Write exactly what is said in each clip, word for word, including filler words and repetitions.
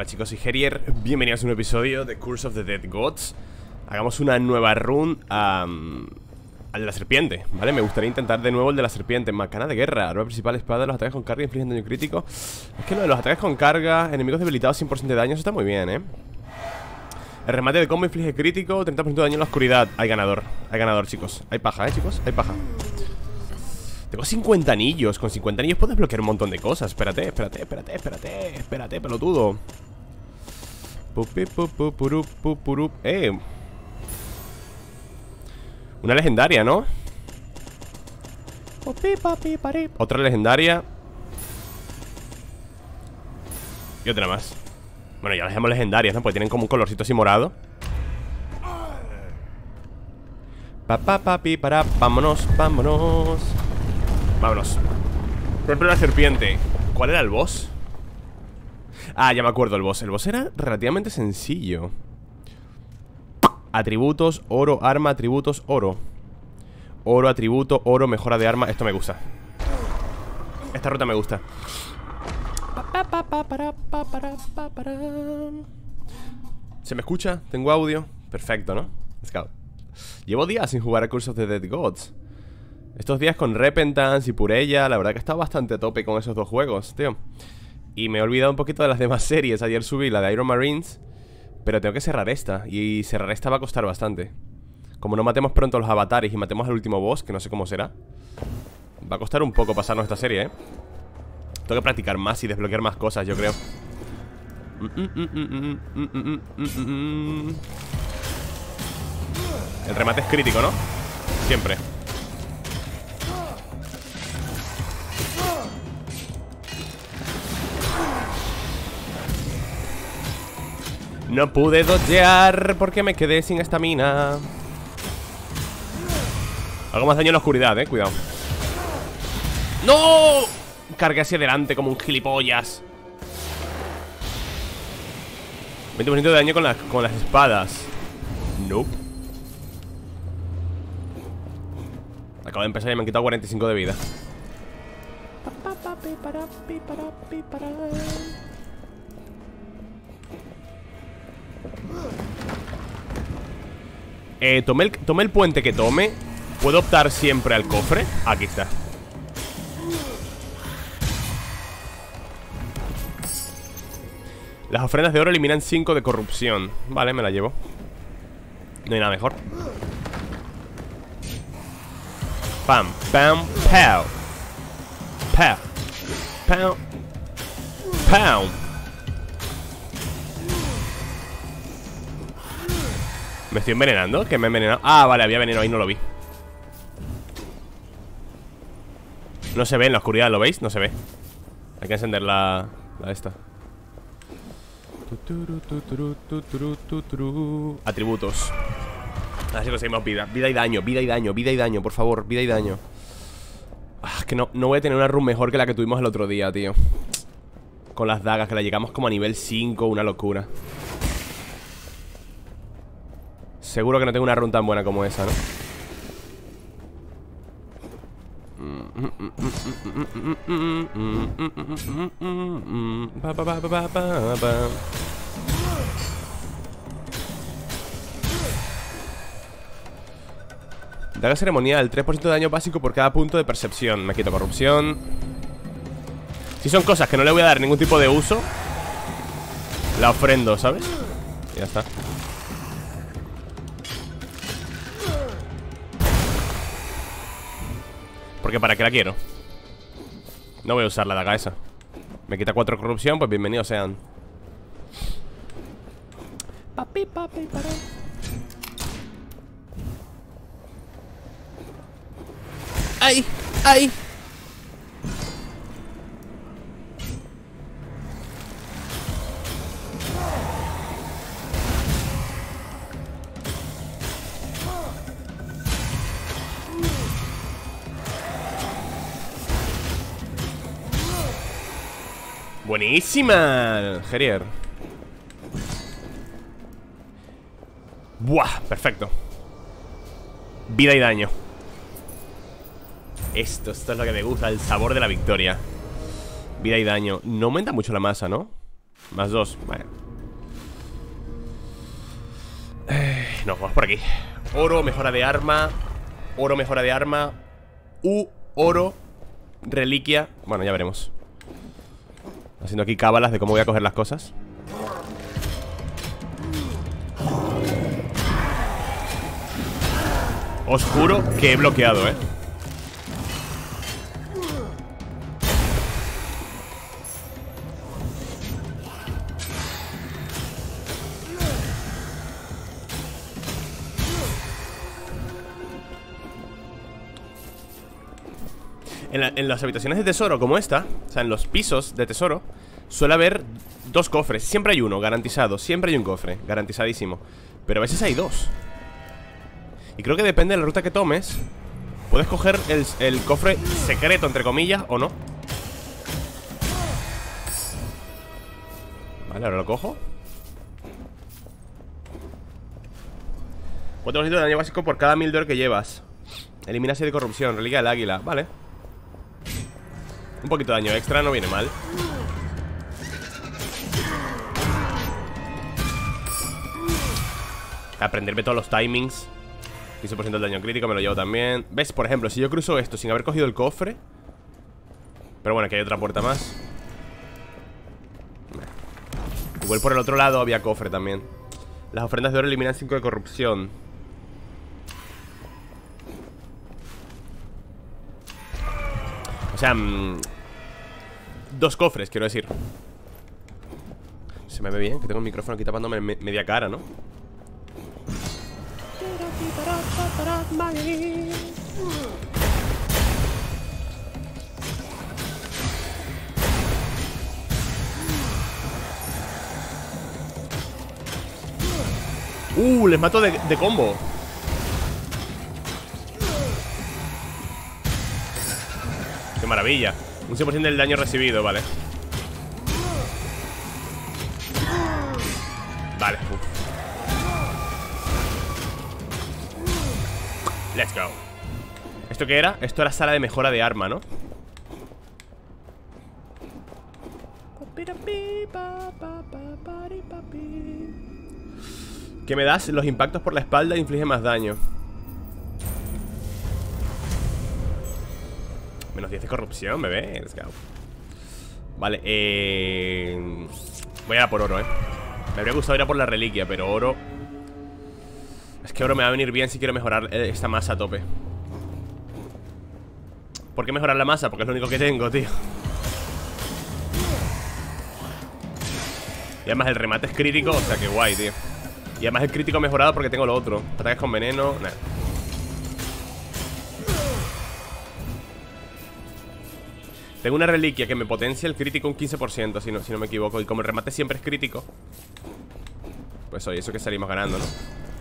Hola chicos, soy Herier, bienvenidos a un episodio de Curse of the Dead Gods. Hagamos una nueva run um, al de la serpiente, ¿vale? Me gustaría intentar de nuevo el de la serpiente. Macana de guerra, arma principal, espada. Los ataques con carga infligen daño crítico. Es que lo de los ataques con carga, enemigos debilitados cien por ciento de daño, eso está muy bien, ¿eh? El remate de combo inflige crítico, treinta por ciento de daño en la oscuridad. Hay ganador, hay ganador chicos. Hay paja, ¿eh chicos? Hay paja. Tengo cincuenta anillos. Con cincuenta anillos puedes bloquear un montón de cosas. Espérate, espérate, espérate, espérate. Espérate, pelotudo. Eh. Una legendaria, ¿no? Otra legendaria. Y otra más. Bueno, ya las dejamos legendarias, ¿no? Porque tienen como un colorcito así morado. Pa, pa, pa, pi, para. Vámonos, vámonos. Vámonos. Templo de la serpiente. ¿Cuál era el boss? Ah, ya me acuerdo el boss. El boss era relativamente sencillo. Atributos, oro, arma, atributos, oro. Oro, atributo, oro, mejora de arma. Esto me gusta. Esta ruta me gusta. ¿Se me escucha? ¿Tengo audio? Perfecto, ¿no? Let's go. Llevo días sin jugar a Curse of the Dead Gods. Estos días con Repentance y Purella, la verdad que he estado bastante a tope con esos dos juegos, tío. Y me he olvidado un poquito de las demás series. Ayer subí la de Iron Marines, pero tengo que cerrar esta. Y cerrar esta va a costar bastante. Como no matemos pronto a los avatares y matemos al último boss, que no sé cómo será, va a costar un poco pasarnos esta serie, ¿eh? Tengo que practicar más y desbloquear más cosas, yo creo. El remate es crítico, ¿no? Siempre. No pude dodgear porque me quedé sin estamina. Hago más daño en la oscuridad, eh, cuidado. ¡No! Cargué hacia adelante como un gilipollas. veinte por ciento de daño con, la, con las espadas. No. Acabo de empezar y me han quitado cuarenta y cinco de vida. Eh, tomé el, tomé el puente que tome. ¿Puedo optar siempre al cofre? Aquí está. Las ofrendas de oro eliminan cinco de corrupción. Vale, me la llevo. No hay nada mejor. Pam, pam, pow. Pow. Pow. Pow. ¿Me estoy envenenando? ¿Que me he envenenado? Ah, vale, había veneno ahí, no lo vi. No se ve en la oscuridad, ¿lo veis? No se ve. Hay que encender la... la esta. Atributos. Así conseguimos vida. Vida y daño, vida y daño, vida y daño, por favor, vida y daño. Ah, es que no, no voy a tener una run mejor que la que tuvimos el otro día, tío. Con las dagas, que la llegamos como a nivel cinco, una locura. Seguro que no tengo una run tan buena como esa, ¿no? Daga ceremonial, tres por ciento de daño básico por cada punto de percepción. Me quito corrupción. Si son cosas que no le voy a dar ningún tipo de uso, la ofrendo, ¿sabes? Y ya está. Porque ¿para qué la quiero? No voy a usar la daga esa. Me quita cuatro corrupción, pues bienvenidos sean. Papi, papi, para. ¡Ay! ¡Ay! Buenísima, Herier. Buah, perfecto. Vida y daño. Esto, esto es lo que me gusta, el sabor de la victoria. Vida y daño. No aumenta mucho la masa, ¿no? Más dos, vale. eh, No, vamos por aquí. Oro, mejora de arma. Oro, mejora de arma. U, oro, reliquia. Bueno, ya veremos. Haciendo aquí cábalas de cómo voy a coger las cosas. Os juro que he bloqueado, eh. En, la, en las habitaciones de tesoro como esta, o sea, en los pisos de tesoro, suele haber dos cofres. Siempre hay uno, garantizado. Siempre hay un cofre, garantizadísimo. Pero a veces hay dos. Y creo que depende de la ruta que tomes, puedes coger el, el cofre secreto, entre comillas, o no. Vale, ahora lo cojo. Cuatro por ciento de daño básico por cada mil de oro que llevas. Elimina seis de corrupción, reliquia del águila, vale. Un poquito de daño extra, no viene mal. Aprenderme todos los timings. quince por ciento del daño crítico, me lo llevo también. ¿Ves? Por ejemplo, si yo cruzo esto sin haber cogido el cofre. Pero bueno, aquí hay otra puerta más. Igual por el otro lado había cofre también. Las ofrendas de oro eliminan cinco de corrupción. O sea, mmm, dos cofres, quiero decir. Se me ve bien, que tengo el micrófono aquí tapándome me media cara, ¿no? Uh, les mato de, de combo. Qué maravilla. Un cien por ciento del daño recibido, vale. Vale, uf. Let's go. ¿Esto qué era? Esto era sala de mejora de arma, ¿no? ¿Qué me das? Los impactos por la espalda infligen más daño. Menos diez de corrupción, bebé. Let's go. Vale, eh... voy a ir a por oro, eh. Me habría gustado ir a por la reliquia, pero oro... Es que oro me va a venir bien si quiero mejorar esta masa a tope. ¿Por qué mejorar la masa? Porque es lo único que tengo, tío. Y además el remate es crítico, o sea que guay, tío. Y además el crítico mejorado porque tengo lo otro. Ataques con veneno, nah. Tengo una reliquia que me potencia el crítico un quince por ciento, si no, si no me equivoco. Y como el remate siempre es crítico, pues oye, eso que salimos ganando, ¿no?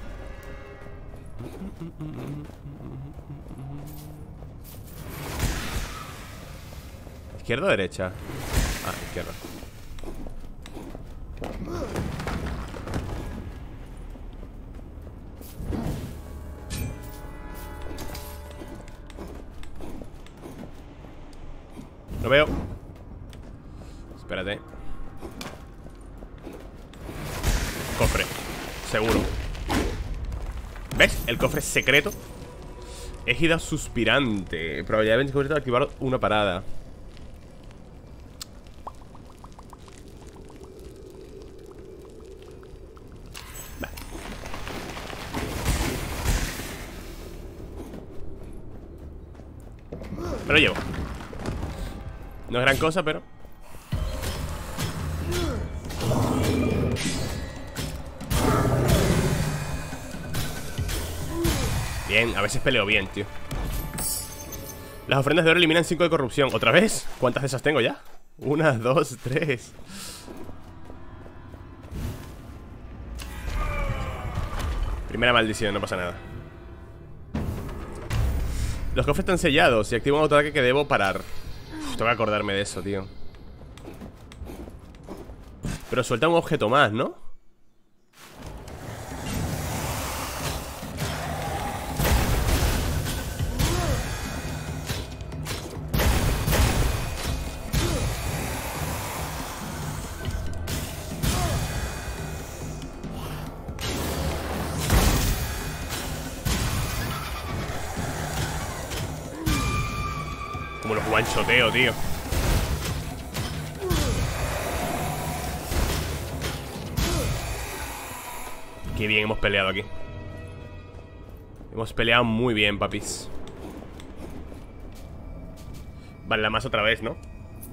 ¿Izquierda o derecha? Ah, izquierda. Lo veo. Espérate. Cofre. Seguro. ¿Ves? El cofre secreto. Égida suspirante. Probabilidad de veinticinco por ciento de activar una parada. Vale. Me lo llevo. No es gran cosa, pero... Bien, a veces peleo bien, tío. Las ofrendas de oro eliminan cinco de corrupción. ¿Otra vez? ¿Cuántas de esas tengo ya? Una, dos, tres. Primera maldición, no pasa nada. Los cofres están sellados y activo un autoataque que debo parar. Uf, tengo que acordarme de eso, tío. Pero suelta un objeto más, ¿no? Como los guanchoteo, tío. Qué bien hemos peleado aquí. Hemos peleado muy bien, papis. Vale, la más otra vez, ¿no?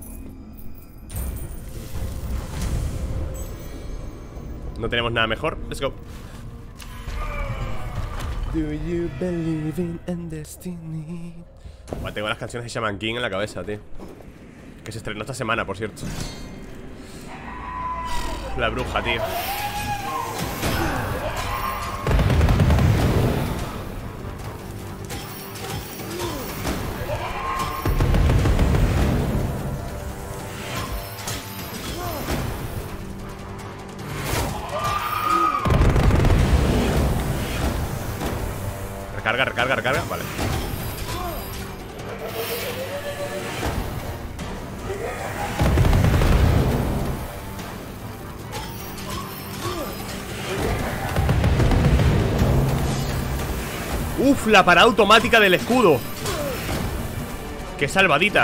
No tenemos nada mejor. Let's go. Do you believe in destiny? Bueno, tengo las canciones de Shaman King en la cabeza, tío. Que se estrenó esta semana, por cierto. La bruja, tío. Recarga, recarga, recarga. Vale. Uf, la parada automática del escudo. Qué salvadita.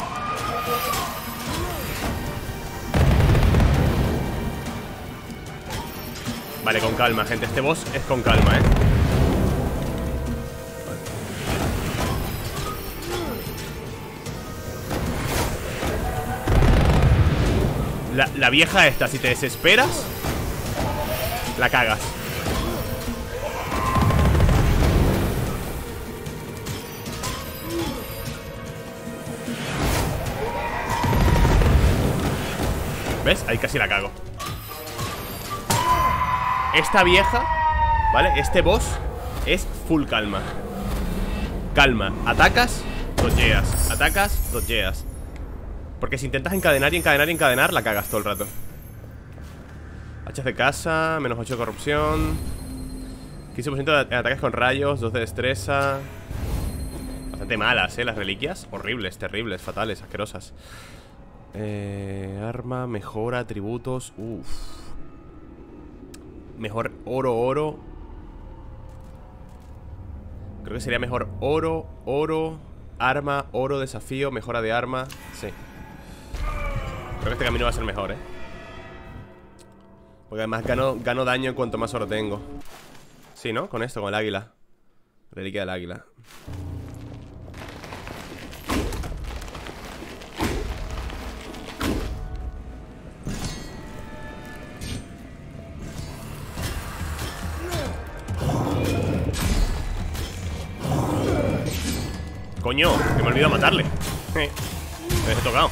Vale, con calma, gente. Este boss es con calma, eh. La, la vieja esta, si te desesperas, la cagas. ¿Ves? Ahí casi la cago. Esta vieja, ¿vale? Este boss es full calma. Calma, atacas, dodgeas. Atacas, dodgeas. Porque si intentas encadenar y encadenar y encadenar, la cagas todo el rato. Hachas de casa, menos ocho de corrupción, quince por ciento de ataques con rayos, dos de destreza. Bastante malas, eh, las reliquias. Horribles, terribles, fatales, asquerosas. eh, Arma, mejora, atributos. Uff. Mejor oro, oro. Creo que sería mejor oro, oro, arma, oro, desafío, mejora de arma. Sí. Creo que este camino va a ser mejor, eh. Porque además gano, gano daño en cuanto más oro tengo. Sí, ¿no? Con esto, con el águila. Reliquia del águila. Coño, que me he olvidado matarle. Me he tocado.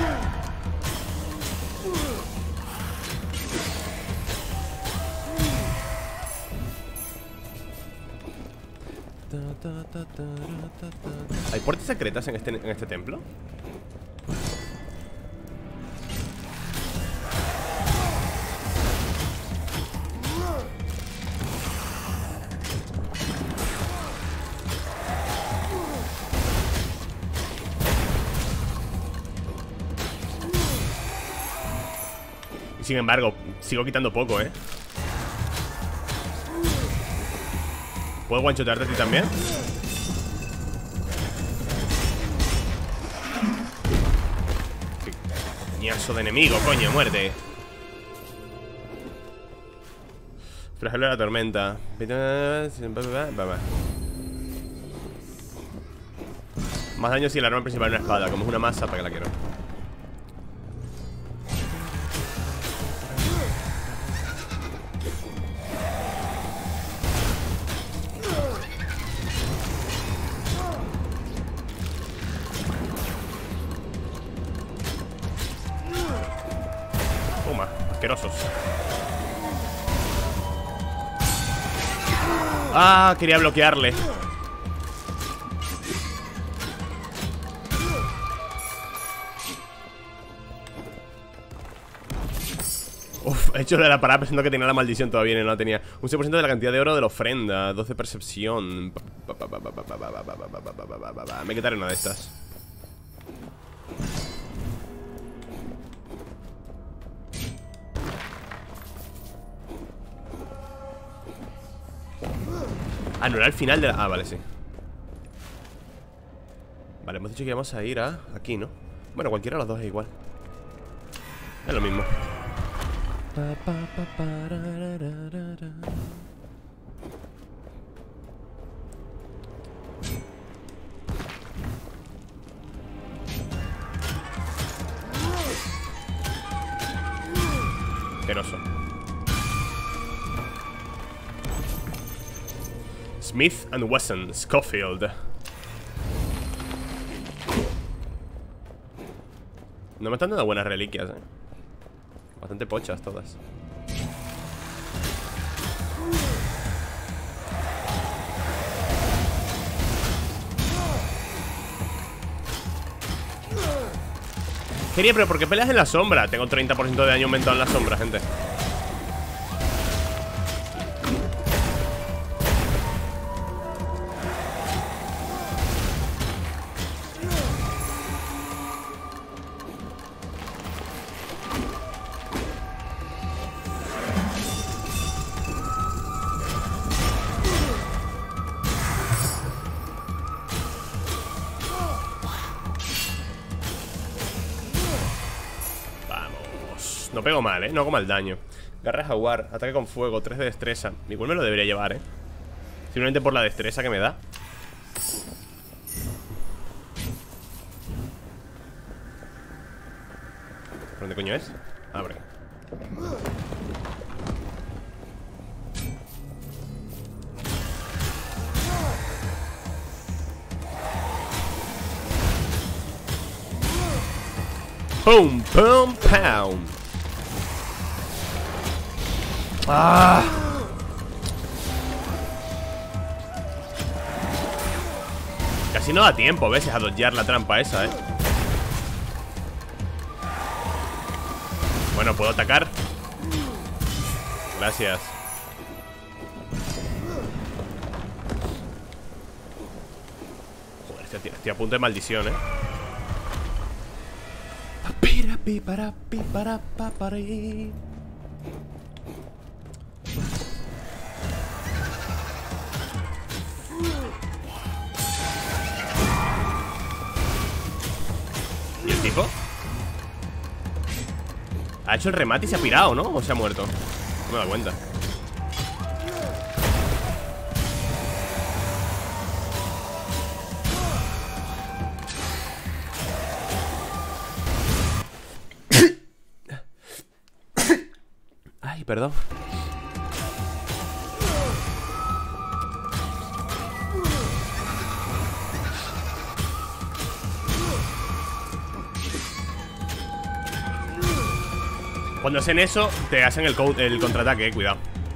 ¿Hay puertas secretas en este, en este templo? Y sin embargo, sigo quitando poco, ¿eh? ¿Puedo guanchotearte a ti también? Qué coñazo de enemigo, coño, muerte. Flagelo de la tormenta. Más daño si el arma principal es una espada. Como es una masa, ¿para qué la quiero? Asquerosos. Ah, quería bloquearle. Uf, he hecho de la parada pensando que tenía la maldición todavía y no la tenía. Un seis por ciento de la cantidad de oro de la ofrenda. doce percepción. Me quitaré una de estas. Ah, no era el final de la... Ah, vale, sí. Vale, hemos dicho que íbamos a ir a... aquí, ¿no? Bueno, cualquiera de los dos es igual. Es lo mismo. Asqueroso. Smith and Wesson, Schofield. No me están dando buenas reliquias, eh. Bastante pochas todas. Quería, pero ¿por qué peleas en la sombra? Tengo treinta por ciento de daño aumentado en la sombra, gente. No pego mal, ¿eh? No hago mal daño. Garra jaguar, ataque con fuego, tres de destreza. Igual me lo debería llevar, ¿eh? Simplemente por la destreza que me da. ¿Por dónde coño es? Abre. ¡Pum! ¡Pum! ¡Pum! ¡Ah! Casi no da tiempo, ¿ves? A dodgear la trampa esa, ¿eh? Bueno, ¿puedo atacar? Gracias. Joder, estoy, estoy a punto de maldición, ¿eh? ¿Y el tipo? Ha hecho el remate y se ha pirado, ¿no? ¿O se ha muerto? No me da cuenta. Ay, perdón. Cuando hacen eso, te hacen el, el contraataque, eh, cuidado.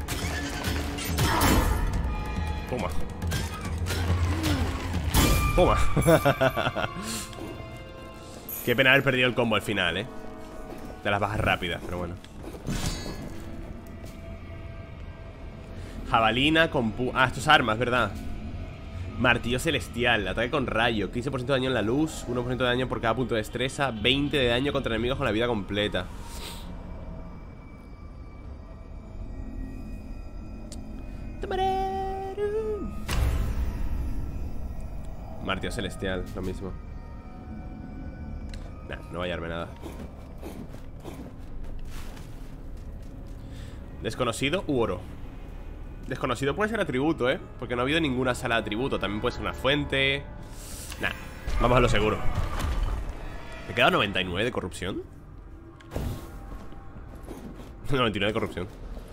Puma. Puma. Qué pena haber perdido el combo al final, eh. De las bajas rápidas, pero bueno. Jabalina con pu... Ah, esto es armas, ¿verdad? Martillo celestial, ataque con rayo, quince por ciento de daño en la luz, uno por ciento de daño por cada punto de destreza, veinte de daño contra enemigos con la vida completa. Martillo celestial, lo mismo. Nah, no va a hallarme nada. Desconocido u oro. Desconocido puede ser atributo, ¿eh? Porque no ha habido ninguna sala de atributo. También puede ser una fuente. Nah, vamos a lo seguro. ¿Me queda noventa y nueve de corrupción? noventa y nueve de corrupción.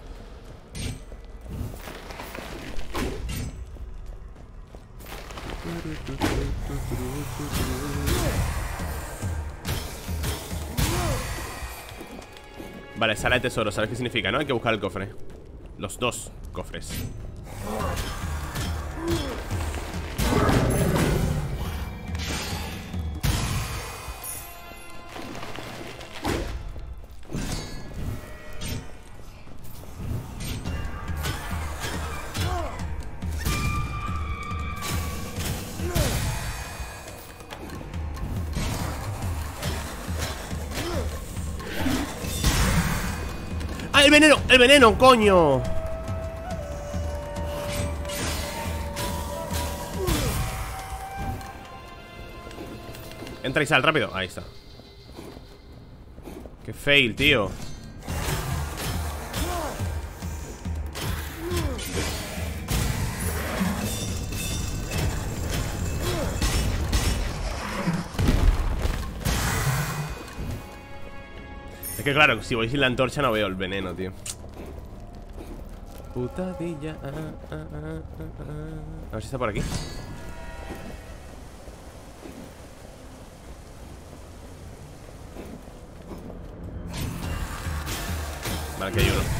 Vale, sala de tesoro, ¿sabes qué significa, no? Hay que buscar el cofre. Los dos cofres. ¡Ah, el veneno! ¡El veneno, coño! Entra y sal, rápido. Ahí está. Qué fail, tío. Es que claro, si voy sin la antorcha no veo el veneno, tío. Putadilla. Ah, ah, ah, ah, ah. A ver si está por aquí. Vale, aquí hay uno.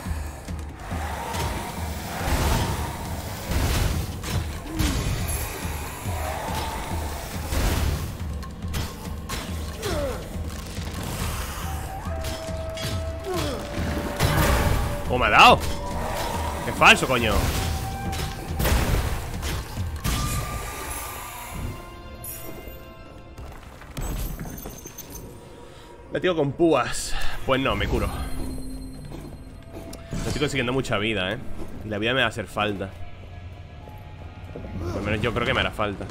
¡Oh, me ha dado! ¡Qué falso, coño! Le tiro con púas. Pues no, me curo. No estoy consiguiendo mucha vida, ¿eh? Y la vida me va a hacer falta. Por lo menos yo creo que me hará falta.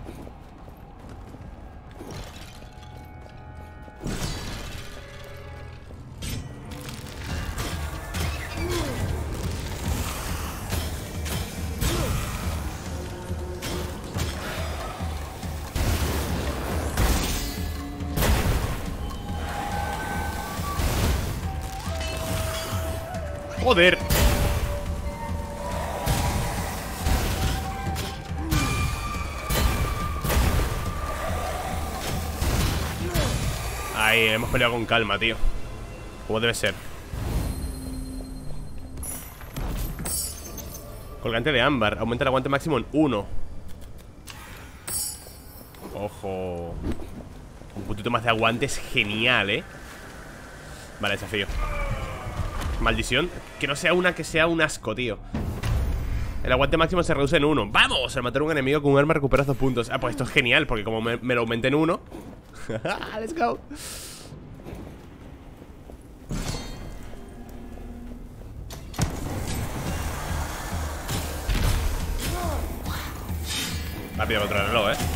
Joder. Ahí, hemos peleado con calma, tío. Como debe ser. Colgante de ámbar. Aumenta el aguante máximo en uno. Ojo. Un puntito más de aguante es genial, ¿eh? Vale, desafío. Maldición. Que no sea una, que sea un asco, tío. El aguante máximo se reduce en uno. ¡Vamos! Al matar a un enemigo con un arma recuperas dos puntos. Ah, pues esto es genial, porque como me, me lo aumenté en uno. Let's go. Rápido controlarlo, eh.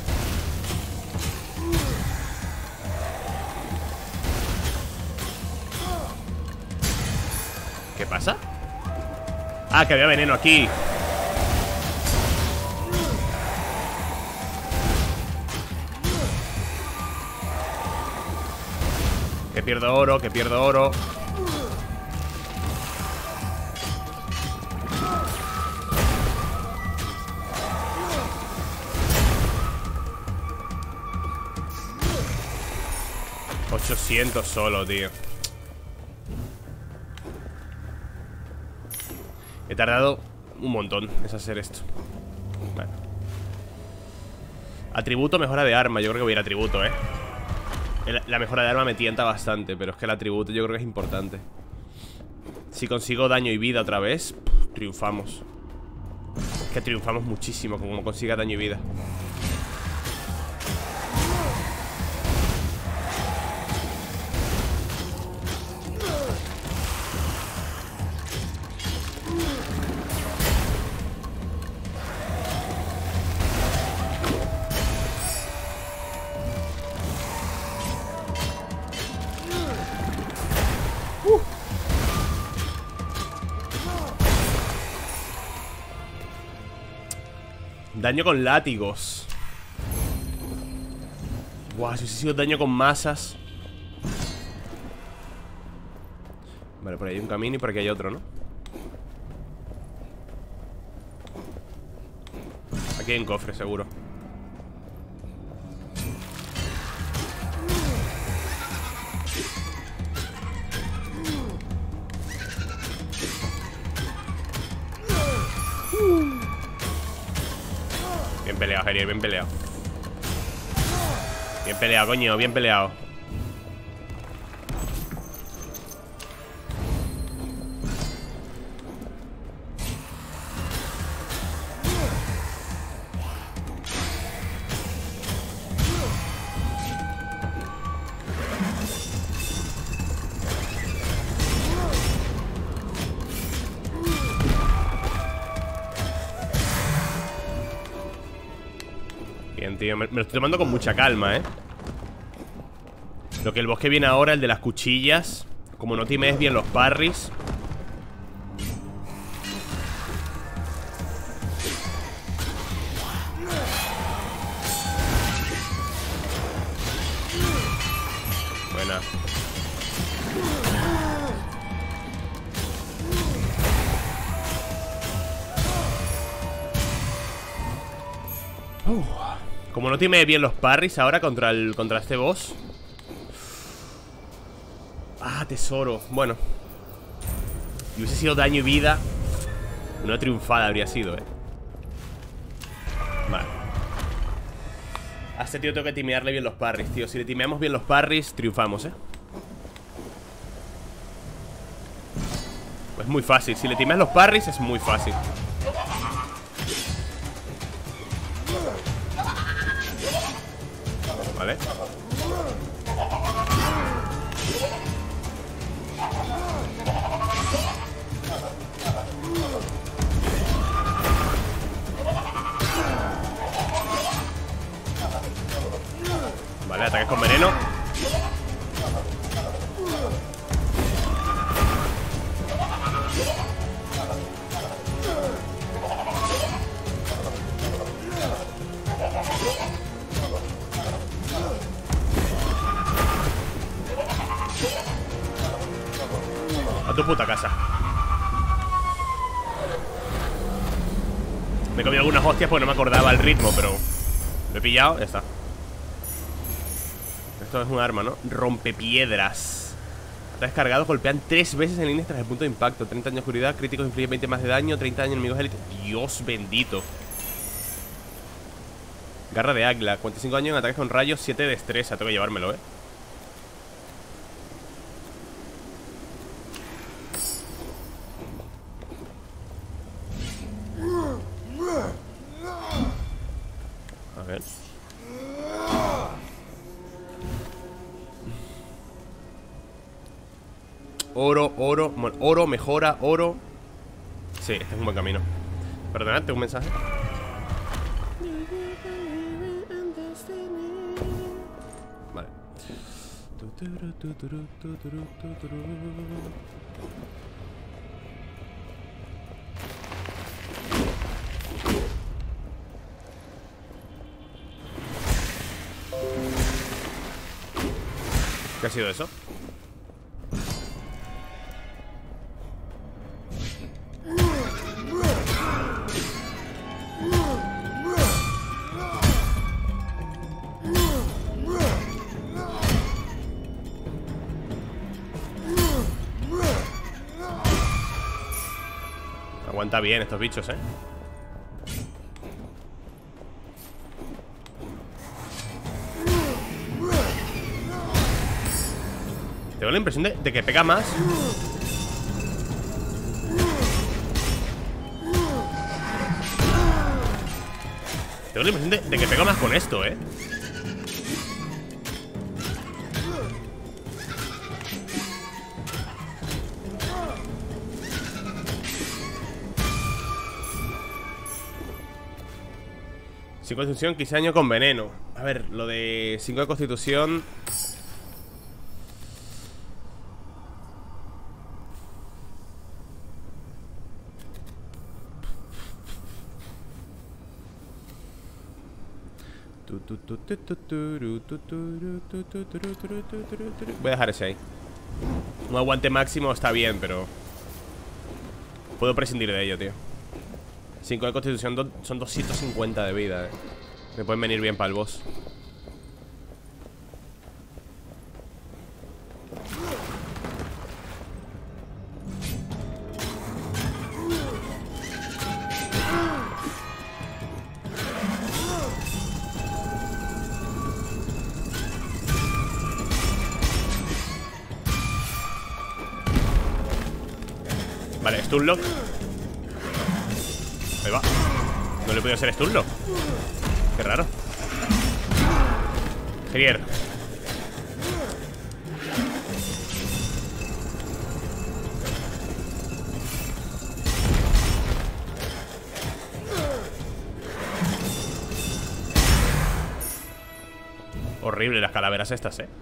¿Qué pasa? Ah, que había veneno aquí. Que pierdo oro, que pierdo oro. ochocientos solo, tío. He tardado un montón en hacer esto. Bueno. Atributo, mejora de arma. Yo creo que voy a ir a atributo, eh. La mejora de arma me tienta bastante, pero es que el atributo yo creo que es importante. Si consigo daño y vida otra vez, pff, triunfamos. Es que triunfamos muchísimo como consiga daño y vida. Daño con látigos. Guau, si hubiese sido daño con masas. Vale, por ahí hay un camino y por aquí hay otro, ¿no? Aquí hay un cofre, seguro. Bien peleado, Gerier, bien peleado. Bien peleado, coño, bien peleado. Bien, tío, me, me lo estoy tomando con mucha calma, eh. Lo que el boss que viene ahora, el de las cuchillas. Como no times bien los parries. Buena. Uh, como no tiene bien los parries ahora contra el contra este boss. Ah, tesoro. Bueno, y hubiese sido daño y vida. Una triunfada habría sido, eh. Vale. A este tío tengo que timearle bien los parries, tío. Si le timeamos bien los parries, triunfamos, eh. Es muy fácil. Si le timeas los parries, es muy fácil. Vale. Vale, ataques con veneno. A tu puta casa. Me he comido algunas hostias porque no me acordaba el ritmo, pero lo he pillado, ya está. Esto es un arma, ¿no? Rompepiedras. Ataques cargados, golpean tres veces en línea tras el punto de impacto. treinta años de oscuridad, críticos infligen veinte más de daño, treinta daño enemigos élite. Dios bendito. Garra de águila, cuarenta y cinco daño en ataques con rayos, siete de destreza. Tengo que llevármelo, ¿eh? A ver. Oro, oro, bueno, oro, mejora, oro. Sí, este es un buen camino. Perdonad, tengo un mensaje. Vale. ¿Qué ha sido eso? Aguanta bien estos bichos, eh. Tengo la impresión de, de que pega más. Tengo la impresión de, de que pega más con esto, eh. cinco de constitución, quince años con veneno. A ver, lo de cinco de constitución. Voy a dejar ese ahí. Un aguante máximo está bien, pero puedo prescindir de ello, tío. cinco de constitución do, son doscientos cincuenta de vida, eh. Me pueden venir bien para el boss. Vale, Stunlock. Ahí va. No le he podido hacer Stunlock. Qué raro. Gerier. Horrible las calaveras estas, eh.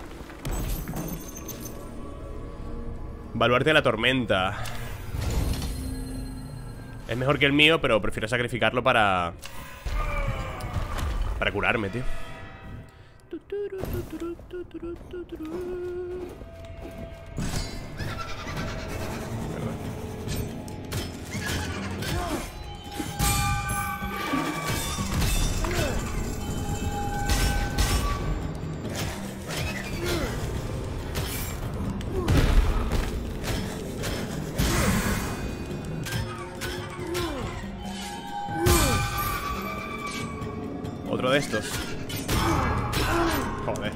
Baluarte de la tormenta. Es mejor que el mío, pero prefiero sacrificarlo para... Para curarme, tío. Otro de estos. Joder.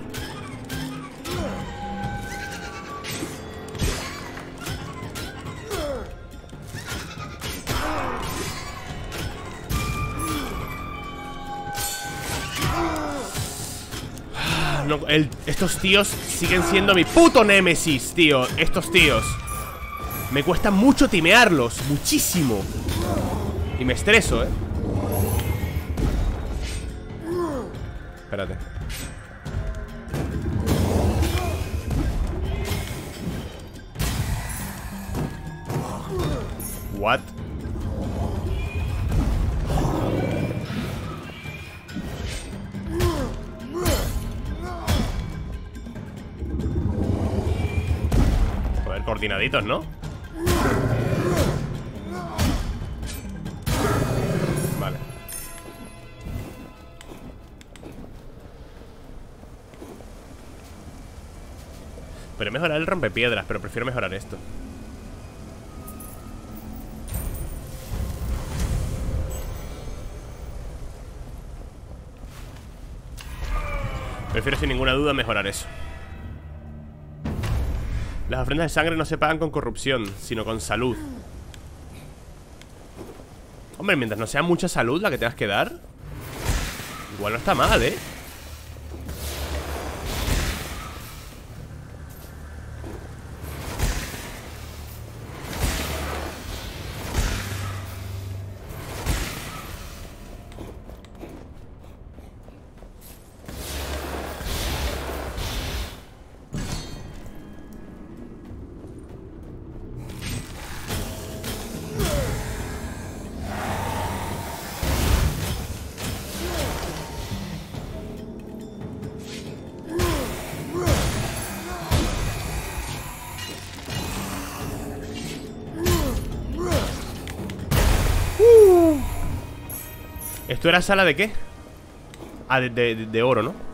No, el, estos tíos siguen siendo mi puto némesis, tío. Estos tíos me cuesta mucho timearlos. Muchísimo. Y me estreso, eh. Espérate. What? Joder, coordinaditos, ¿no? Vale. Pero mejorar el rompepiedras, pero prefiero mejorar esto. Prefiero sin ninguna duda mejorar eso. Las ofrendas de sangre no se pagan con corrupción, sino con salud. Hombre, mientras no sea mucha salud la que tengas que dar, igual no está mal, ¿eh? ¿Esto era sala de qué? Ah, de, de, de oro, ¿no?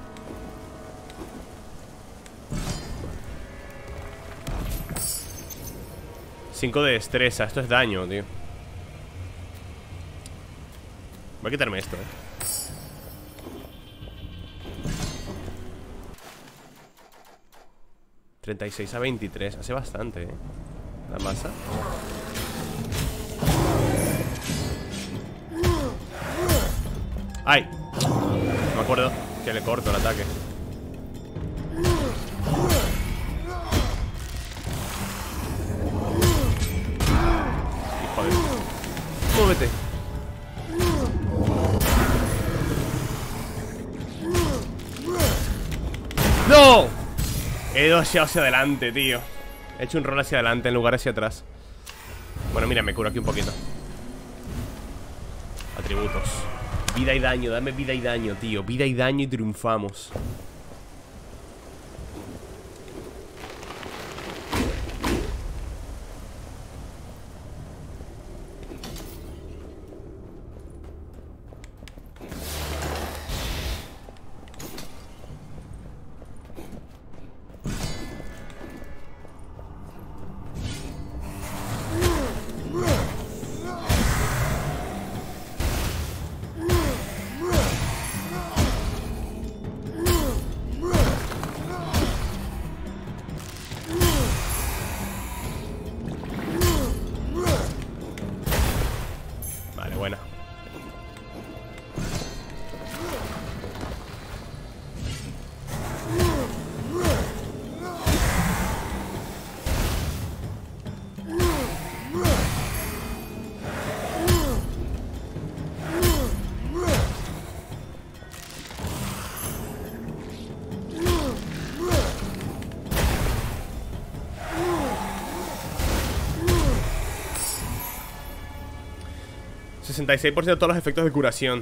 Cinco de destreza, esto es daño, tío. Voy a quitarme esto, eh treinta y seis a veintitrés, hace bastante, eh la masa. ¡Ay! No me acuerdo que le corto el ataque. Hijo de... ¡Muévete! ¡No! He ido hacia, hacia adelante, tío. He hecho un rol hacia adelante en lugar hacia atrás. Bueno, mira, me curo aquí un poquito. Atributos. Vida y daño, dame vida y daño, tío. Vida y daño y triunfamos. sesenta y seis por ciento de todos los efectos de curación.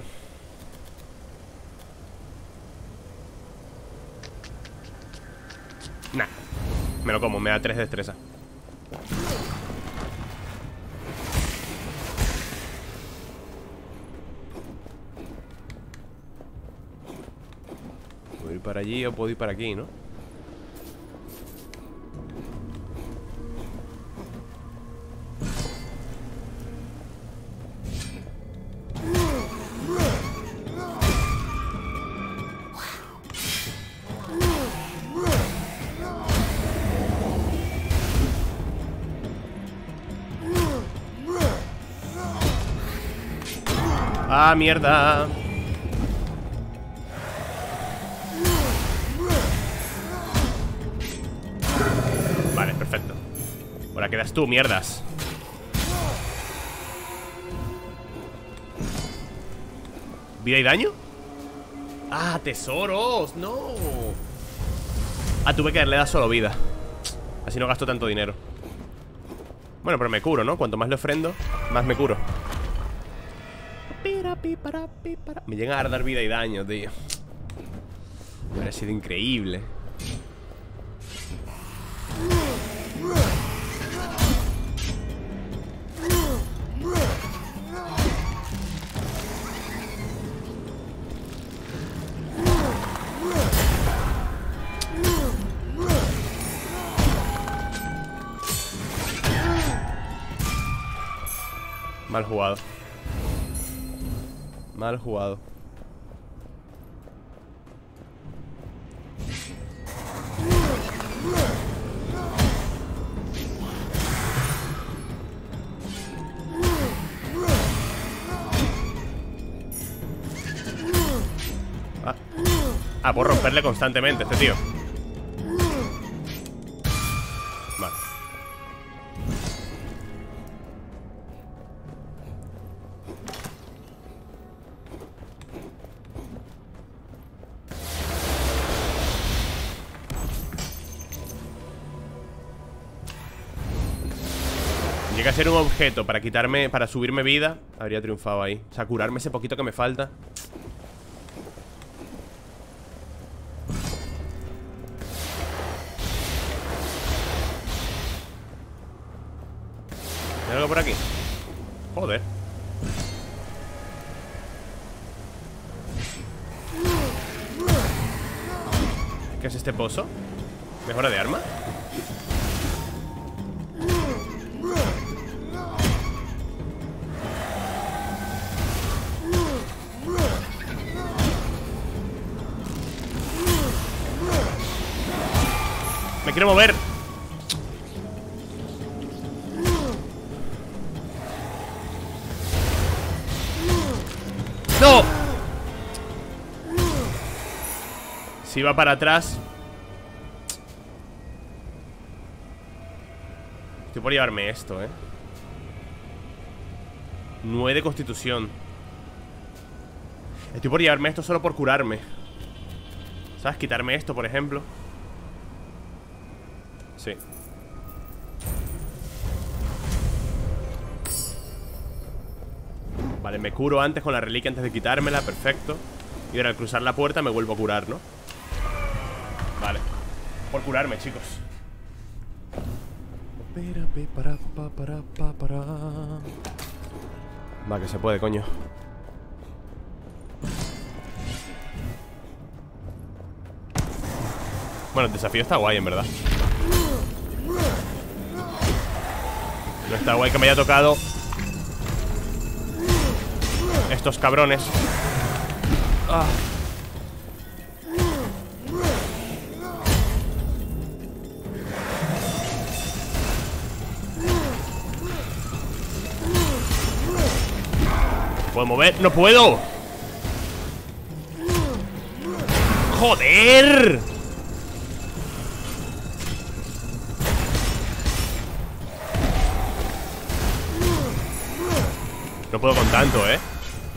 Nah, me lo como, me da tres de destreza. Puedo ir para allí o puedo ir para aquí, ¿no? ¡Ah, mierda! Vale, perfecto. Ahora quedas tú, mierdas. ¿Vida y daño? ¡Ah, tesoros! ¡No! Ah, tuve que darle dar solo vida. Así no gasto tanto dinero. Bueno, pero me curo, ¿no? Cuanto más le ofrendo, más me curo. Me llegan a dar vida y daño, tío. Hubiera sido increíble. Mal jugado. Mal jugado. Ah, ah puedo romperle constantemente a este tío. Vale. Llega a ser un objeto para quitarme, para subirme vida. Habría triunfado ahí. O sea, curarme ese poquito que me falta. ¿Hay algo por aquí? Joder. ¿Qué es este pozo? ¿Mejora de arma? Me quiero mover. ¡No! Si va para atrás. Estoy por llevarme esto, eh nueve de constitución. Estoy por llevarme esto solo por curarme. ¿Sabes? Quitarme esto, por ejemplo. Sí. Vale, me curo antes con la reliquia antes de quitármela, perfecto. Y ahora al cruzar la puerta me vuelvo a curar, ¿no? Vale. Por curarme, chicos. Va, que se puede, coño. Bueno, el desafío está guay, en verdad. No está guay que me haya tocado estos cabrones. Ah. ¿Puedo mover? ¡No puedo! ¡Joder! No puedo con tanto, ¿eh?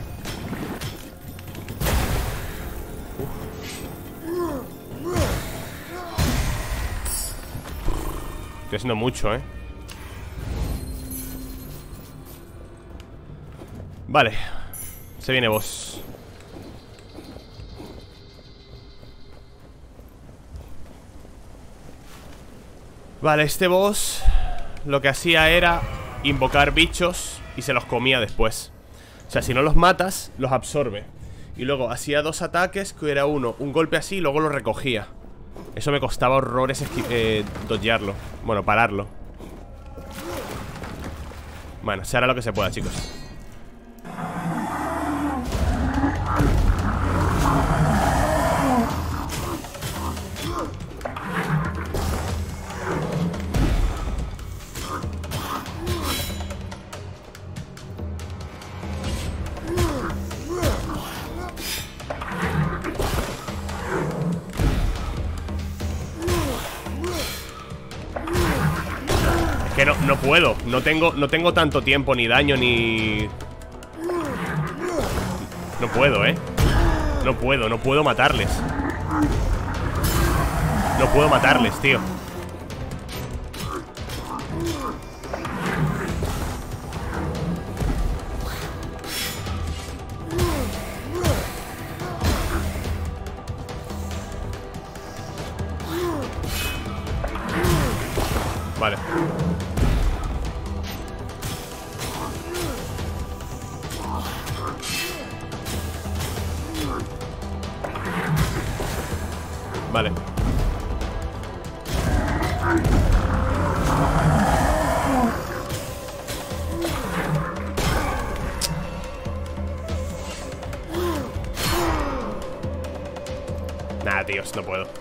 Estoy haciendo mucho, ¿eh? Vale. Se viene boss. Vale, este boss lo que hacía era invocar bichos y se los comía después. O sea, si no los matas, los absorbe. Y luego hacía dos ataques, que era uno, un golpe así y luego lo recogía. Eso me costaba horrores eh, dodgearlo. Bueno, pararlo. Bueno, se hará lo que se pueda, chicos. Que no, no puedo, no tengo, no tengo tanto tiempo, ni daño, ni... No puedo, ¿eh? No puedo, no puedo matarles. No puedo matarles, tío. Vale. Vale. Nah, tíos, no puedo.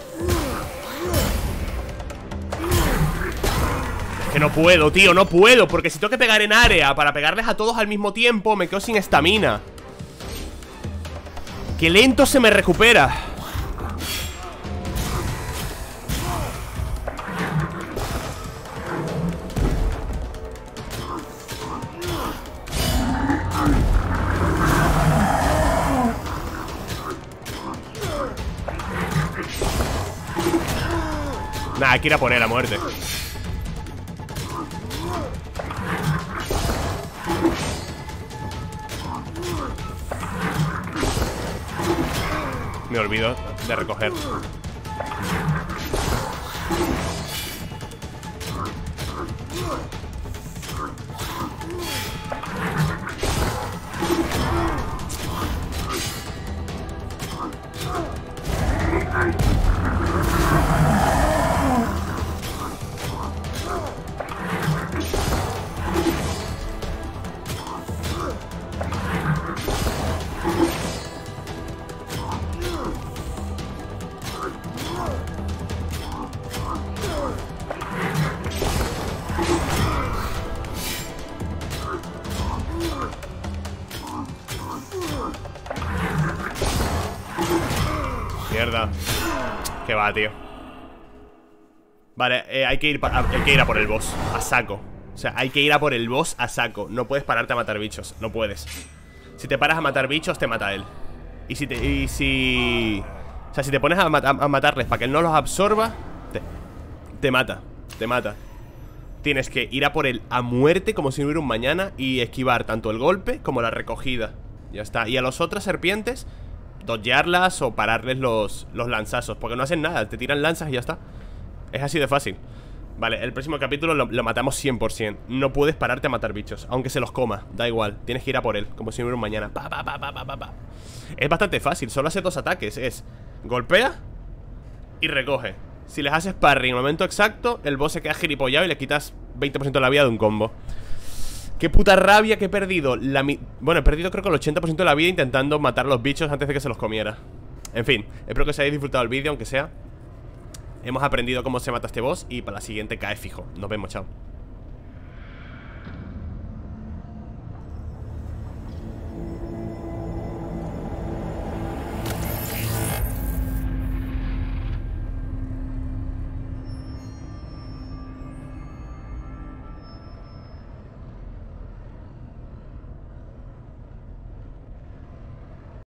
Es que no puedo, tío, no puedo. Porque si tengo que pegar en área para pegarles a todos al mismo tiempo, me quedo sin estamina. Qué lento se me recupera. Nah, hay que ir a por él a muerte. Me olvido de recoger. Mierda. Que va, tío. Vale, eh, hay, que ir a, hay que ir a por el boss. A saco. O sea, hay que ir a por el boss a saco. No puedes pararte a matar bichos. No puedes. Si te paras a matar bichos, te mata él. Y si te... Y si... O sea, si te pones a, mat a matarles para que él no los absorba, te, te mata. Te mata. Tienes que ir a por él a muerte, como si no hubiera un mañana, y esquivar tanto el golpe como la recogida. Ya está. Y a las otras serpientes, dodgearlas o pararles los, los lanzazos, porque no hacen nada, te tiran lanzas y ya está. Es así de fácil. Vale, el próximo capítulo lo, lo matamos cien por cien. No puedes pararte a matar bichos, aunque se los coma, da igual. Tienes que ir a por él, como si no hubiera un mañana. Pa, pa, pa, pa, pa, pa. Es bastante fácil, solo hace dos ataques. Es golpea y recoge. Si les haces parry en el momento exacto, el boss se queda gilipollado y le quitas veinte por ciento de la vida de un combo. Qué puta rabia que he perdido la mi Bueno, he perdido creo que el ochenta por ciento de la vida intentando matar a los bichos antes de que se los comiera. En fin, espero que os hayáis disfrutado el vídeo, aunque sea. Hemos aprendido cómo se mata este boss y para la siguiente cae fijo. Nos vemos, chao.